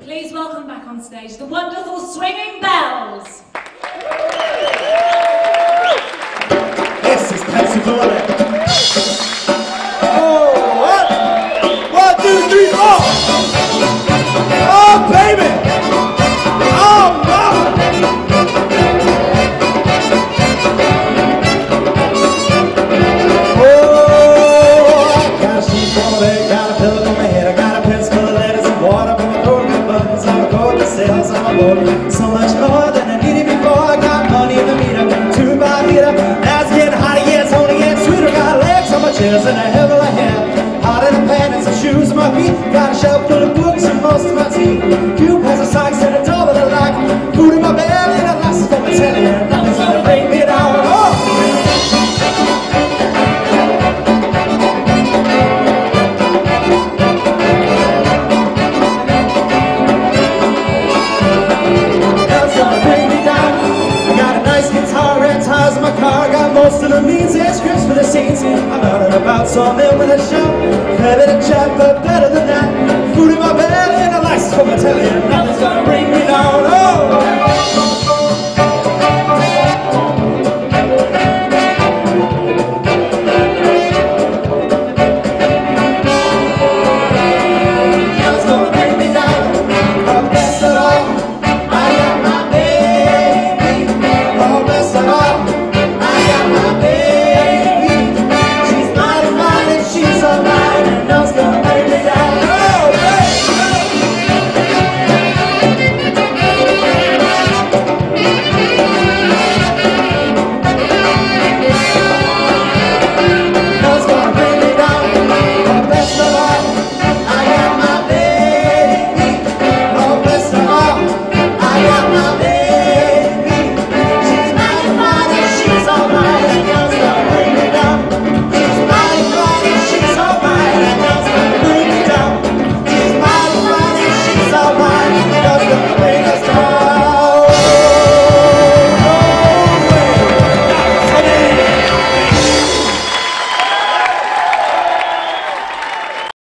Please welcome back on stage the wonderful Swinging Bells. This is Pensacola. Oh, what? 1, 2, 3, 4. Oh, baby. Oh, mama. Oh, I got a sheep on my back, got a pillow on my head, I got a pencil full of letters and water for my throat and buttons on my coat that sails on my boat. So much more than I needed before. I got money in the meter, 2 by liter. Now it's getting hotter, yeah, it's only getting sweeter. Got legs on my chairs and a hell of a hair. Hot in the pants and some shoes on my feet. Got a shelf full of books and most of my teeth. Few pairs of socks and a door that I like. Food in my belly and a glass for my telly. And nothing's gonna bring me down. Oh! My car got most of the means and scripts for the scenes. I'm out and about, so I'm in with a show. A bit of chat, but better than that. Food in my belly and a license for my telly.